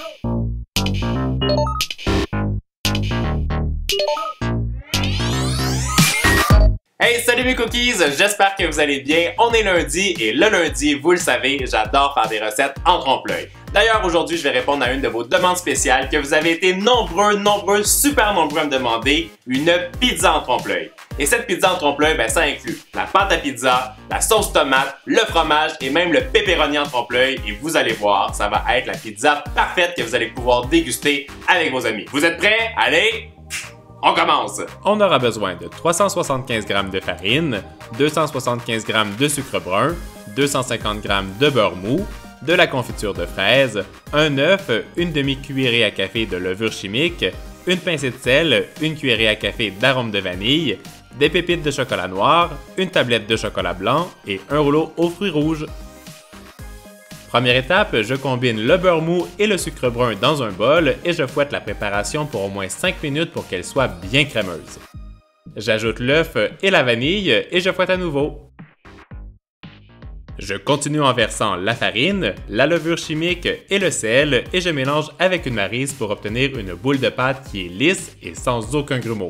Hey, salut mes cookies! J'espère que vous allez bien. On est lundi et le lundi, vous le savez, j'adore faire des recettes en trompe-l'œil. D'ailleurs, aujourd'hui, je vais répondre à une de vos demandes spéciales que vous avez été super nombreux à me demander, une pizza en trompe-l'œil. Et cette pizza en trompe-l'œil, ça inclut la pâte à pizza, la sauce tomate, le fromage et même le pepperoni en trompe-l'œil. Et vous allez voir, ça va être la pizza parfaite que vous allez pouvoir déguster avec vos amis. Vous êtes prêts? Allez! On commence! On aura besoin de 375 g de farine, 275 g de sucre brun, 250 g de beurre mou, de la confiture de fraises, un œuf, une demi-cuillerée à café de levure chimique, une pincée de sel, une cuillerée à café d'arôme de vanille, des pépites de chocolat noir, une tablette de chocolat blanc et un rouleau aux fruits rouges. Première étape, je combine le beurre mou et le sucre brun dans un bol et je fouette la préparation pour au moins 5 minutes pour qu'elle soit bien crémeuse. J'ajoute l'œuf et la vanille et je fouette à nouveau. Je continue en versant la farine, la levure chimique et le sel et je mélange avec une maryse pour obtenir une boule de pâte qui est lisse et sans aucun grumeau.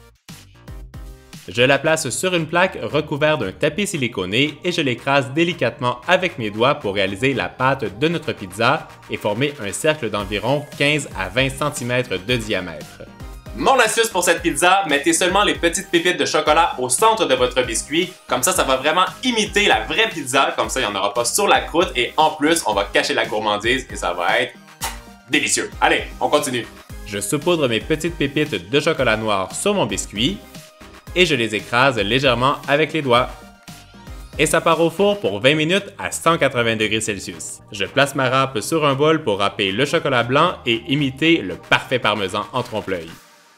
Je la place sur une plaque recouverte d'un tapis siliconé et je l'écrase délicatement avec mes doigts pour réaliser la pâte de notre pizza et former un cercle d'environ 15 à 20 cm de diamètre. Mon astuce pour cette pizza, mettez seulement les petites pépites de chocolat au centre de votre biscuit. Comme ça va vraiment imiter la vraie pizza. Comme ça, il n'y en aura pas sur la croûte et en plus, on va cacher la gourmandise et ça va être délicieux. Allez, on continue. Je saupoudre mes petites pépites de chocolat noir sur mon biscuit et je les écrase légèrement avec les doigts. Et ça part au four pour 20 minutes à 180 degrés Celsius. Je place ma râpe sur un bol pour râper le chocolat blanc et imiter le parfait parmesan en trompe-l'œil.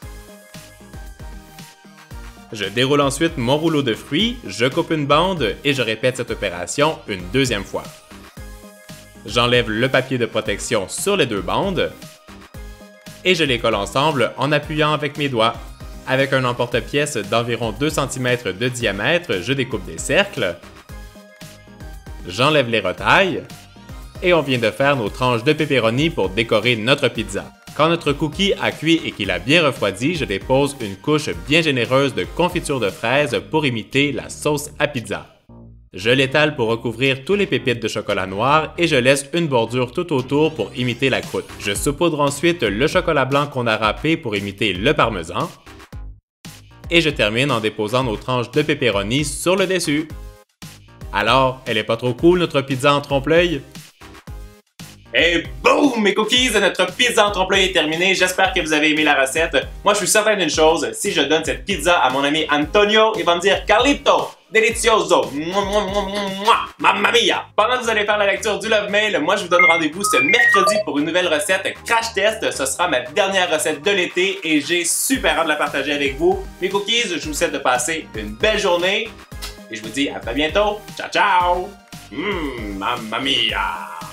Je déroule ensuite mon rouleau de fruits, je coupe une bande et je répète cette opération une deuxième fois. J'enlève le papier de protection sur les deux bandes et je les colle ensemble en appuyant avec mes doigts. Avec un emporte-pièce d'environ 2 cm de diamètre, je découpe des cercles, j'enlève les retailles et on vient de faire nos tranches de pepperoni pour décorer notre pizza. Quand notre cookie a cuit et qu'il a bien refroidi, je dépose une couche bien généreuse de confiture de fraises pour imiter la sauce à pizza. Je l'étale pour recouvrir tous les pépites de chocolat noir et je laisse une bordure tout autour pour imiter la croûte. Je saupoudre ensuite le chocolat blanc qu'on a râpé pour imiter le parmesan. Et je termine en déposant nos tranches de pepperoni sur le dessus. Alors, elle est pas trop cool notre pizza en trompe-l'œil? Et boum! Mes cookies, notre pizza en trompe-l'œil est terminée. J'espère que vous avez aimé la recette. Moi, je suis certain d'une chose. Si je donne cette pizza à mon ami Antonio, il va me dire « Carlito! Delicioso! Mamma mia! » Pendant que vous allez faire la lecture du Love Mail, moi, je vous donne rendez-vous ce mercredi pour une nouvelle recette Crash Test. Ce sera ma dernière recette de l'été et j'ai super hâte de la partager avec vous. Mes cookies, je vous souhaite de passer une belle journée et je vous dis à très bientôt. Ciao, ciao! Mamma mia!